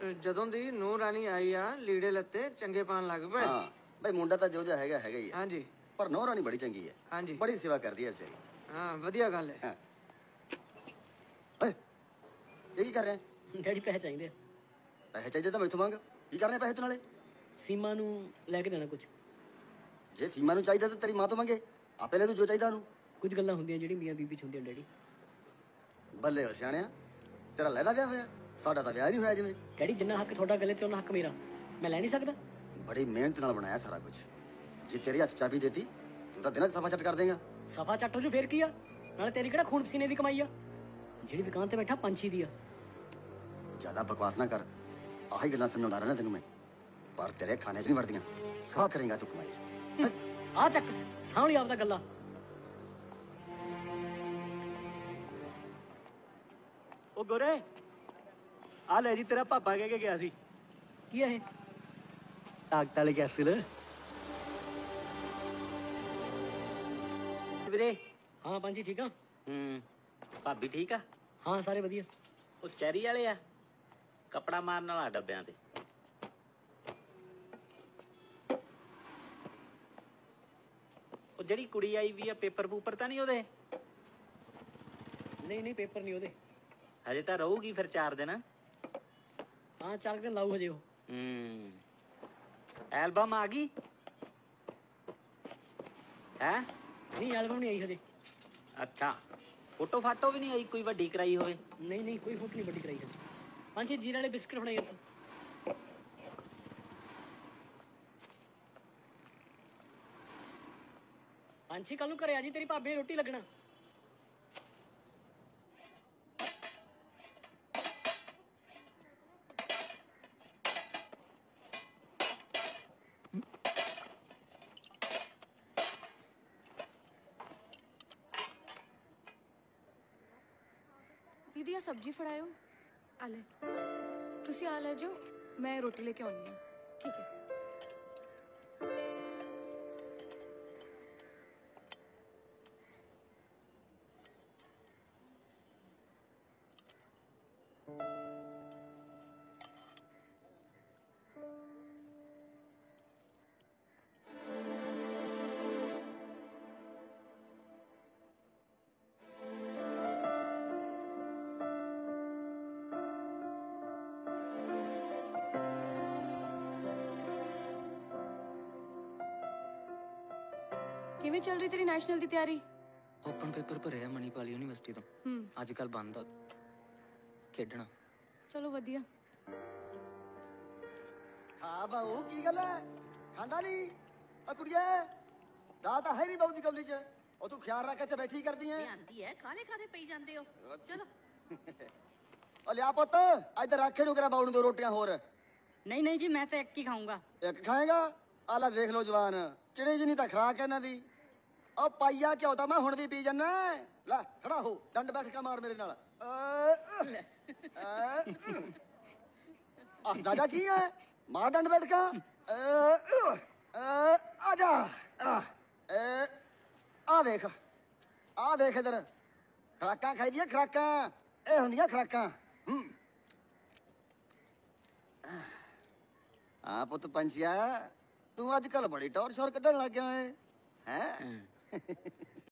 ਜਦੋਂ ਦੀ ਨੂੰਹ ਰਾਣੀ ਆਈ ਆ ਲੀੜੇ ਲੱਤੇ ਚੰਗੇ ਪਾਣ ਲੱਗ ਪਏ। ਹਾਂ ਬਈ ਮੁੰਡਾ ਤਾਂ ਜੋ ਜਿਹਾ ਹੈਗਾ ਹੀ ਹੈ। ਹਾਂਜੀ ਪਰ ਨੂੰਹ ਰਾਣੀ ਬੜੀ ਚੰਗੀ ਹੈ। ਹਾਂਜੀ ਬੜੀ ਸੇਵਾ ਕਰਦੀ ਹੈ ਵਿਚਾਰੀ। ਹਾਂ ਵਧੀਆ ਗੱਲ ਹੈ। ਹਾਂ ਓਏ ਇਹ ਕੀ ਕਰ ਰਿਹਾ? ਡੈਡੀ ਪੈਸੇ ਚਾਹੀਦੇ ਆ। ਪੈਸੇ ਚਾਹੀਦੇ ਤਾਂ ਮੈਥੋਂ ਮੰਗ। ਕੀ ਕਰਨੇ ਪੈਸੇ ਤੂੰ ਨਾਲੇ? ਸੀਮਾ ਨੂੰ ਲੈ ਕੇ ਦੇਣਾ ਕੁਝ। ਜੇ ਸੀਮਾ ਨੂੰ ਚਾਹੀਦਾ ਤਾਂ ਤੇਰੀ ਮਾਂ ਤੋਂ ਮੰਗੇ। ਆਪੇ ਲੈ ਤੂੰ ਜੋ ਚਾਹੀਦਾ ਉਹਨੂੰ। ਕੁਝ ਗੱਲਾਂ ਹੁੰਦੀਆਂ ਜਿਹੜੀ ਮੀਆਂ ਬੀਬੀ ਚ ਹੁੰਦੀਆਂ ਡੈਡੀ। ਬੱਲੇ ਹੋ ਸਿਆਣਿਆ, ਤੇਰਾ ਲੈਦਾ ਵਿਆਹ ਹੋਇਆ, ਸਾਡਾ ਤਾਂ ਵਿਆਹ ਨਹੀਂ ਹੋਇਆ। ਜਿਵੇਂ ਡੈਡੀ ਜਿੰਨਾ ਹੱਕ ਤੁਹਾਡਾ ਗਲੇ ਤੇ ਉਹਨਾਂ ਹੱਕ ਮੇਰਾ, ਮੈਂ ਲੈ ਨਹੀਂ ਸਕਦਾ। ਬੜੀ ਮਿਹਨਤ ਨਾਲ ਬਣਾਇਆ ਸਾਰਾ ਕੁਝ। ਜੇ ਤੇਰੇ ਹੱਥ ਚਾਬੀ ਦੇਤੀ ਤੂੰ ਤਾਂ ਦਿਨਾਂ ਚ ਸਫਾ ਚੱਟ ਕਰ ਦੇਗਾ। ਸਫਾ ਚੱਟ ਹੋ ਜੂ ਫੇਰ ਕੀ ਆ? ਨਾਲੇ ਤੇਰੀ ਕਿਹੜਾ ਖੂਨ ਪਸੀਨੇ ਦੀ ਕਮਾਈ ਆ? ਜਿਹੜੀ ਦੁਕਾਨ ਤੇ ਬੈਠਾ ਪੰਛੀ ਦੀ ਆ। ਜ਼ਿਆਦਾ ਬਕਵਾਸ ਨਾ ਕਰ। ਆਹੀ ਗੱਲਾਂ ਸੁਣਾਉਂਦਾ ਰਹਿਣਾ ਤੈਨੂੰ ਮੈਂ, ਪਰ ਤੇਰੇ ਖਾਣੇ 'ਚ ਨਹੀਂ ਵੜਦੀਆਂ। ਸਵਾ ਕਰੇਗਾ ਤੂੰ ਕਮਾਈ। ਆ ਚੱਕ ਸਾਂਭਲੀ ਆਪਦਾ ਗੱਲਾਂ। ਉਹ ਗੋਰੇ ਆ ਲੈ ਜੀ, ਤੇਰਾ ਪਾਪਾ ਕਹਿ ਕੇ ਗਿਆ ਸੀ। ਕੀ ਆ ਇਹ? ਤਾਕਤ ਵਾਲੇ ਕੈਪਸੂਲ। ਵੀਰੇ ਹਾਂ ਪੰਛੀ ਠੀਕ ਆ? ਭਾਬੀ ਠੀਕ ਆ? ਹਾਂ ਸਾਰੇ ਵਧੀਆ। ਉਹ ਚੈਰੀ ਵਾਲੇ ਆ, ਕੱਪੜਾ ਮਾਰਨ ਵਾਲਾ ਡੱਬਿਆਂ ਤੇ। ਉਹ ਜਿਹੜੀ ਕੁੜੀ ਆਈ ਵੀ ਆ, ਪੇਪਰ ਪੂਪਰ ਤਾਂ ਨਹੀਂ ਉਹਦੇ? ਨਹੀਂ ਪੇਪਰ ਨਹੀਂ ਉਹਦੇ। ਹਜੇ ਤਾਂ ਰਹੂਗੀ ਫਿਰ 4 ਦਿਨ। ਹਾਂ 4 ਦਿਨ ਲਾਊ ਹਜੇ ਉਹ। ਐਲਬਮ ਆ ਗਈ ਹੈ? ਨਹੀਂ ਐਲਬਮ ਨਹੀਂ ਆਈ ਹਜੇ। ਅੱਛਾ, ਫੋਟੋ ਫਾਟੋ ਵੀ ਨਹੀਂ ਆਈ ਕੋਈ ਵੱਡੀ ਕਰਾਈ ਹੋਵੇ? ਨਹੀਂ ਕੋਈ ਫੋਟੋ ਨਹੀਂ ਵੱਡੀ ਕਰਾਈ ਹਜੇ। ਪੰਛੀ ਜੀਰੇ ਵਾਲੇ ਬਿਸਕਟ ਫੜਾਈ ਤੂੰ। ਪੰਛੀ ਕੱਲ ਨੂੰ ਘਰੇ ਆ ਜੀ, ਤੇਰੀ ਭਾਬੀ ਨੇ ਰੋਟੀ ਲੱਗਣਾ। दीदी आ सब्जी फड़ायो। आ ले, तुसी आ ले जाओ, मैं रोटी लेके आनी हूँ। ठीक है। किवें चल रही तेरी नेशनल दी तैयारी? ओपन पेपर भरे मणिपाल यूनिवर्सिटी तो अजकल बंद आ खेडना। चलो वधिया। ਹਾਂ ਬਾਊ ਕੀ ਗੱਲ ਹੈ? ਖਾਂਦਾ ਨਹੀਂ? ਆ ਕੁੜੀਏ ਦਾ ਤਾਂ ਹੈ ਨਹੀਂ ਬਾਊ ਦੀ ਕਬਲੀ 'ਚ। ਉਹ ਤੂੰ ਖਿਆਲ ਰੱਖ ਕੇ ਬੈਠੀ ਕਰਦੀ ਐ। ਆਂਦੀ ਐ ਕਾਲੇ ਕਾਲੇ ਪਈ ਜਾਂਦੇ ਹੋ। ਚਲੋ ਉਹ ਲਿਆ ਪੁੱਤ ਇੱਧਰ ਰੱਖੇ ਨੂੰ ਕਰਾ ਬਾਊ ਨੂੰ 2 ਰੋਟੀਆਂ ਹੋਰ। ਨਹੀਂ ਜੀ ਮੈਂ ਤਾਂ ਇੱਕ ਹੀ ਖਾਊਂਗਾ। ਇੱਕ ਖਾਏਗਾ? ਆ ਲੈ ਦੇਖ ਲਓ ਜਵਾਨ ਚਿੜੇ ਜੀ ਨਹੀਂ ਤਾਂ ਖਰਾਕ ਇਹਨਾਂ ਦੀ। ਉਹ ਪਾਈਆ ਘਿਓ ਤਾਂ ਮੈਂ ਹੁਣ ਵੀ ਪੀ ਜੰਨਾ। ਲੈ ਖੜਾ ਹੋ, ਡੰਡ ਬੈਠ ਕੇ ਮਾਰ ਮੇਰੇ ਨਾਲ। ਦਾਦਾ ਕੀ ਹੈ? ਮਾਰ ਡੰਡ ਬੈਠ ਕੇ। ਆ ਜਾ ਆ ਦੇਖ ਇਧਰ ਖਰਾਕਾਂ ਖਾਈ ਦੀਆਂ ਖਰਾਕਾਂ। ਇਹ ਹੁੰਦੀਆਂ ਖਰਾਕਾਂ। ਹਾਂ ਪੁੱਤ ਪੰਛੀਆ, ਤੂੰ ਅੱਜ ਕੱਲ ਬੜੀ ਟੌਰ ਸ਼ੋਰ ਕੱਢਣ ਲੱਗ ਗਿਆ ਹੈ।